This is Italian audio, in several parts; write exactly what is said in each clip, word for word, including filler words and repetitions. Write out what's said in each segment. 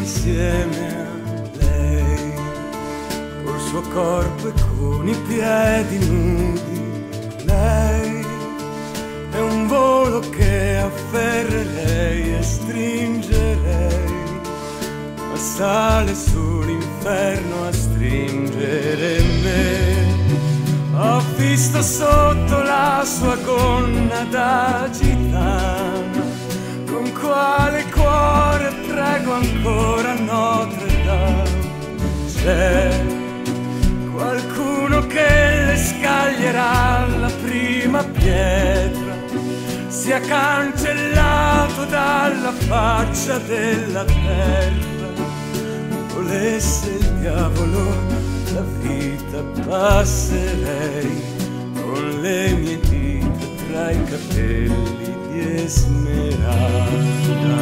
insieme a lei, col suo corpo e con i piedi nudi. Lei è un volo che afferrerei e stringerei, ma sale sull'inferno a stringere me. Ho visto sotto la sua gonna da gitana, con quale cuore prego ancora Notre Dame. C'è qualcuno che le scaglierà la prima pietra, sia cancellato dalla faccia della terra. Volesse il diavolo la vita passerei, con le mie dita tra i capelli di Esmeralda.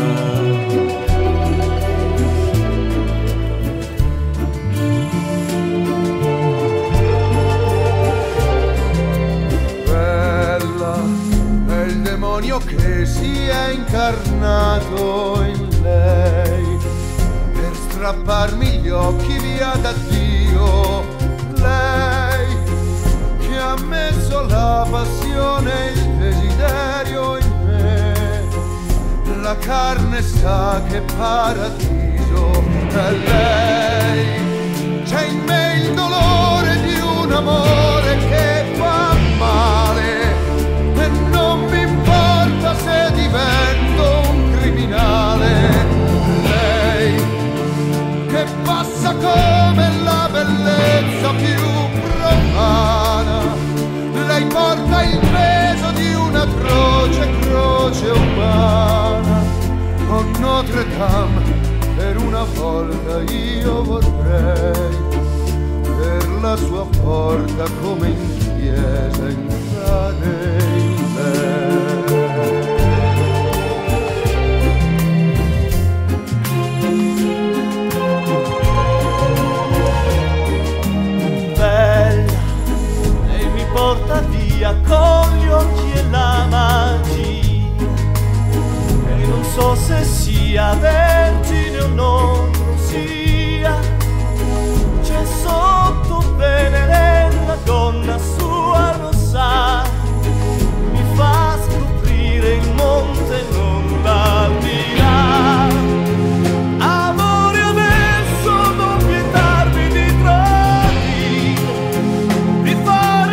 Che si è incarnato in lei per strapparmi gli occhi via da Dio. Lei che ha messo la passione e il desiderio in me, la carne sa che paradiso è lei. C'è in me il dolore di un amore che fa male, e non mi se divento un criminale. Lei che passa come la bellezza più profana, lei porta il peso di una croce, croce umana. Con Notre Dame per una volta io vorrei, per la sua porta come in chiesa entrare in lei. Porta via con gli occhi e la magia, e non so se sia vergine o non lo sia. C'è sotto Venere la gonna sua rossa, mi fa scoprire il monte e non l'aldilà. Amore, adesso non vietarmi di tradire, di fare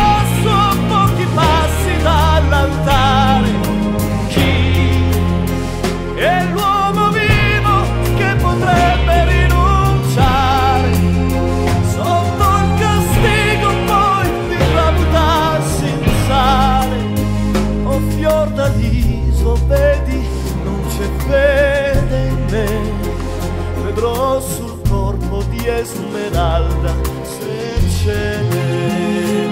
dall'altare. Chi è l'uomo vivo che potrebbe rinunciare sotto il castigo poi di tramutarsi in sale? Oh fior d'Aliso, vedi, non c'è fede in me, vedrò sul corpo di Esmeralda se ce n'è.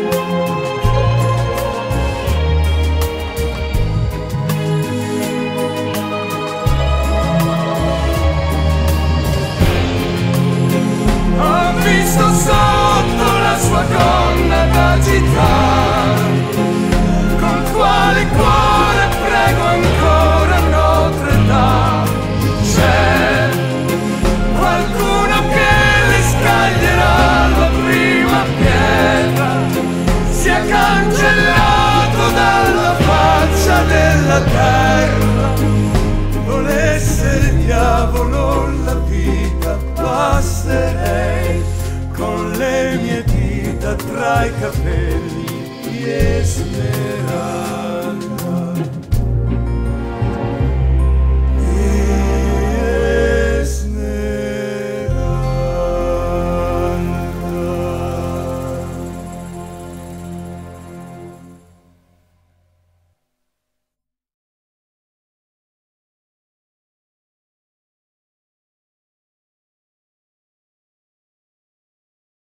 Ho visto sotto la sua gonna da gitana, con quale cuore prego ancora Notre Dame. C'è qualcuno che le scaglierà la prima pietra, sia cancellato dalla faccia della terra. Volesse il diavolo la vita passerei, con le mie dita tra i capelli di Esmeralda.